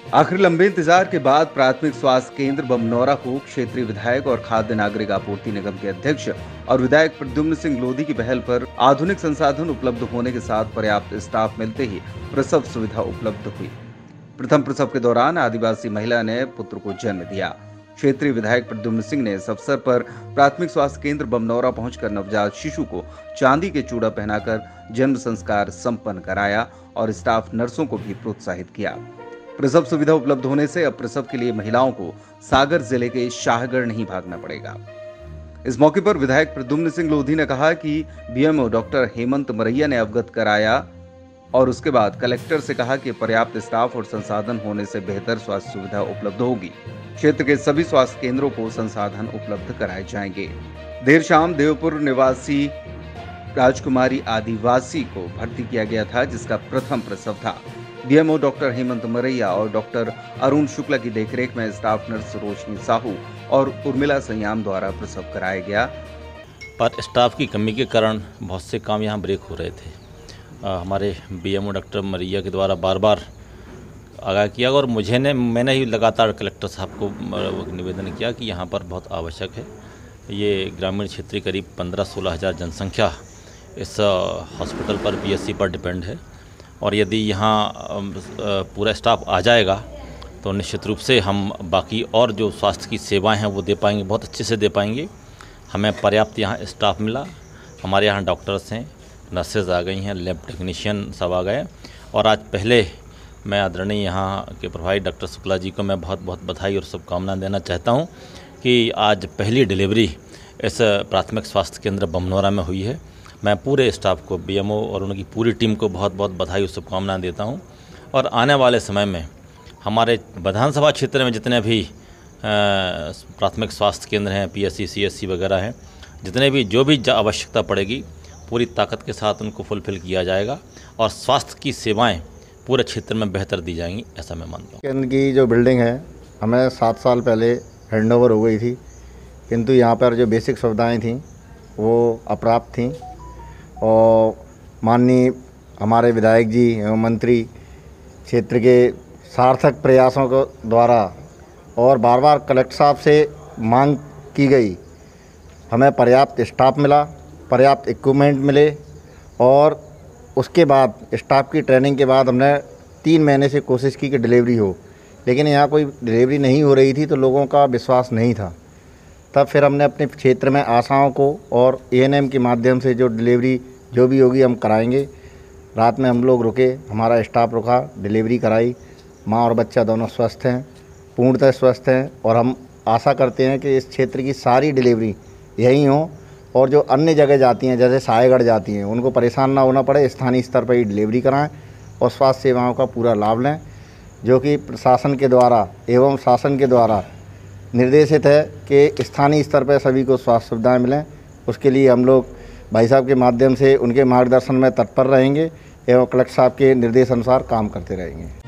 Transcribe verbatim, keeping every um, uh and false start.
आखिर लंबे इंतजार के बाद प्राथमिक स्वास्थ्य केंद्र बमनौरा को क्षेत्रीय विधायक और खाद्य नागरिक आपूर्ति निगम के अध्यक्ष और विधायक प्रद्युम्न सिंह लोधी की पहल पर आधुनिक संसाधन उपलब्ध होने के साथ पर्याप्त स्टाफ मिलते ही प्रसव सुविधा उपलब्ध हुई। प्रथम प्रसव के दौरान आदिवासी महिला ने पुत्र को जन्म दिया। क्षेत्रीय विधायक प्रद्युम्न सिंह ने इस अवसर पर प्राथमिक स्वास्थ्य केंद्र बमनौरा पहुंचकर नवजात शिशु को चांदी के चूड़ा पहनाकर जन्म संस्कार संपन्न कराया और स्टाफ नर्सों को भी प्रोत्साहित किया। प्रसव सुविधा उपलब्ध होने से अब प्रसव के लिए महिलाओं को सागर जिले के शाहगढ़ नहीं भागना पड़ेगा। इस मौके पर विधायक प्रद्युम्न सिंह लोधी ने कहा कि बीएमओ डॉक्टर हेमंत मरैया ने अवगत कराया और उसके बाद कलेक्टर से कहा कि पर्याप्त स्टाफ और संसाधन होने से बेहतर स्वास्थ्य सुविधा उपलब्ध होगी। क्षेत्र के सभी स्वास्थ्य केंद्रों को संसाधन उपलब्ध कराए जाएंगे। देर शाम देवपुर निवासी राजकुमारी आदिवासी को भर्ती किया गया था, जिसका प्रथम प्रसव था। बीएमओ डॉक्टर हेमंत मरैया और डॉक्टर अरुण शुक्ला की देखरेख में स्टाफ नर्स रोशनी साहू और उर्मिला संयाम द्वारा प्रसव कराया गया। पर स्टाफ की कमी के कारण बहुत से काम यहाँ ब्रेक हो रहे थे। आ, हमारे बीएमओ डॉक्टर मरैया के द्वारा बार बार आगाह किया और मुझे ने मैंने ही लगातार कलेक्टर साहब को निवेदन किया कि यहाँ पर बहुत आवश्यक है। ये ग्रामीण क्षेत्र करीब पंद्रह सोलह हज़ार जनसंख्या इस हॉस्पिटल पर पीएससी पर डिपेंड है और यदि यहाँ पूरा स्टाफ आ जाएगा तो निश्चित रूप से हम बाकी और जो स्वास्थ्य की सेवाएं हैं वो दे पाएंगे, बहुत अच्छे से दे पाएंगे। हमें पर्याप्त यहाँ स्टाफ मिला। हमारे यहाँ डॉक्टर्स हैं, नर्सेज आ गई हैं, लैब टेक्नीशियन सब आ गए और आज पहले मैं आदरणीय यहाँ के प्रभारी डॉक्टर शुक्ला जी को मैं बहुत बहुत बधाई और शुभकामनाएं देना चाहता हूँ कि आज पहली डिलीवरी इस प्राथमिक स्वास्थ्य केंद्र बमनौरा में हुई है। मैं पूरे स्टाफ को, बीएमओ और उनकी पूरी टीम को बहुत बहुत बधाई और शुभकामनाएं देता हूं और आने वाले समय में हमारे विधानसभा क्षेत्र में जितने भी प्राथमिक स्वास्थ्य केंद्र हैं, पीएससी, सीएससी वगैरह हैं, जितने भी जो भी आवश्यकता पड़ेगी पूरी ताकत के साथ उनको फुलफिल किया जाएगा और स्वास्थ्य की सेवाएँ पूरे क्षेत्र में बेहतर दी जाएंगी, ऐसा मैं मानता हूँ। केंद्र की जो बिल्डिंग है हमें सात साल पहले हैंडओवर हो गई थी, किंतु यहाँ पर जो बेसिक सुविधाएँ थीं वो अप्राप्त थीं और माननीय हमारे विधायक जी एवं मंत्री क्षेत्र के सार्थक प्रयासों को द्वारा और बार बार कलेक्टर साहब से मांग की गई, हमें पर्याप्त स्टाफ मिला, पर्याप्त इक्विपमेंट मिले और उसके बाद स्टाफ की ट्रेनिंग के बाद हमने तीन महीने से कोशिश की कि डिलीवरी हो, लेकिन यहाँ कोई डिलीवरी नहीं हो रही थी तो लोगों का विश्वास नहीं था। तब फिर हमने अपने क्षेत्र में आशाओं को और एएनएम के माध्यम से जो डिलीवरी जो भी होगी हम कराएंगे। रात में हम लोग रुके, हमारा स्टाफ रुका, डिलीवरी कराई। माँ और बच्चा दोनों स्वस्थ हैं, पूर्णतः स्वस्थ हैं और हम आशा करते हैं कि इस क्षेत्र की सारी डिलीवरी यहीं हो और जो अन्य जगह जाती हैं जैसे साहेगढ़ जाती हैं उनको परेशान ना होना पड़े, स्थानीय स्तर पर ही डिलीवरी कराएँ और स्वास्थ्य सेवाओं का पूरा लाभ लें, जो कि प्रशासन के द्वारा एवं शासन के द्वारा निर्देशित है कि स्थानीय स्तर पर सभी को स्वास्थ्य सुविधाएं मिलें। उसके लिए हम लोग भाई साहब के माध्यम से उनके मार्गदर्शन में तत्पर रहेंगे एवं कलेक्टर साहब के निर्देश अनुसार काम करते रहेंगे।